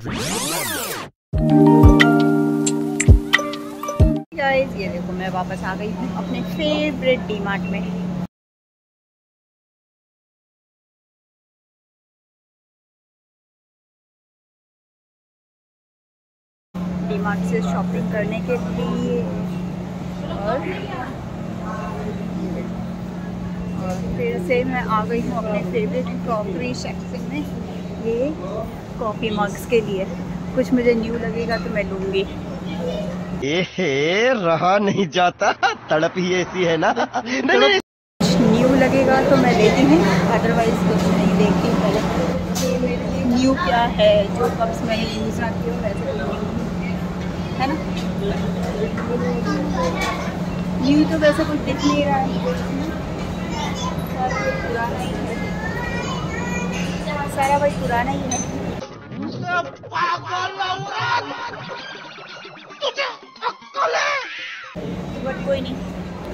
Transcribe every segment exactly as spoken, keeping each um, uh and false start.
Guys ये देखो मैं वापस आ गई हूँ अपने फेवरेट डी मार्ट में। डी मार्ट से शॉपिंग करने के लिए और, और फिर से मैं आ गई हूँ अपने फेवरेट क्रॉकरी सेक्शन में, ये कॉफ़ी मग्स के लिए। कुछ मुझे न्यू लगेगा तो मैं लूँगी। ए रहा नहीं जाता, तड़प ही ऐसी है ना। कुछ न्यू लगेगा तो मैं लेती हूँ, अदरवाइज कुछ नहीं देखती हूँ। पहले मेरे लिए न्यू क्या है, जो कप्स मैं यूज़ करती हूँ वैसे है ना। न्यू तो वैसे कुछ दिख नहीं रहा है, पुराना ही है, सारा वही पुराना ही है। बट कोई नहीं,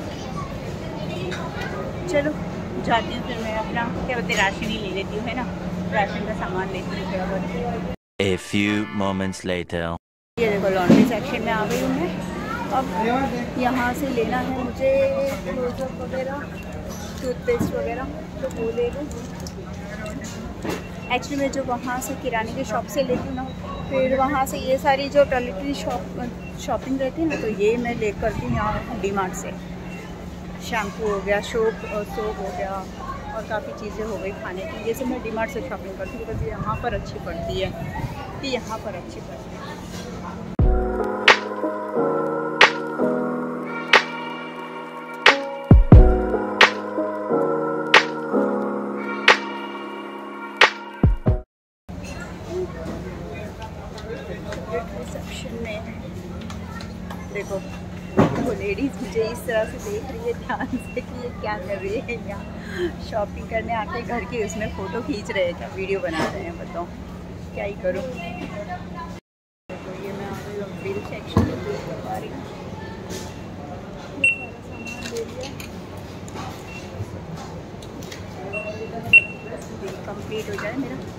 चलो जाती हूँ फिर मैं अपना क्या बोलते राशन ही ले लेती हूँ, है ना, राशन का सामान लेती हूँ फिर। A few moments later. ये देखो लॉन्ड्री सेक्शन में आ गई हूँ मैं। अब यहाँ से लेना है मुझे क्लोजअप वगैरह, टूथपेस्ट वगैरह, तो वो ले लूँ। एक्चुअली मैं जो वहाँ से किराने की शॉप से लेती हूँ ना, फिर वहाँ से ये सारी जो टॉयलेटरी शॉप शॉपिंग रहती है ना, तो ये मैं ले करती हूँ यहाँ डी मार्ट से। शैम्पू हो गया, सोप सोप हो गया और काफ़ी चीज़ें हो गई खाने की, ये सब मैं डी मार्ट से शॉपिंग करती हूँ बिकॉज यहाँ पर अच्छी पड़ती है, कि यहाँ पर अच्छी पड़ती है। रिसेप्शन में देखो वो लेडीज़ मुझे इस तरह से देख रही है ध्यान से कि ये क्या कर रही है, यहाँ शॉपिंग करने आके घर के उसमें फ़ोटो खींच रहे हैं क्या वीडियो बना रहे हैं, बताओ क्या ही करूँ। तो ये मैं आ गई बिल सेक्शन में बिल करवा रही हूँ, सारा सामान ले लिया, बिल कंप्लीट हो जाए मेरा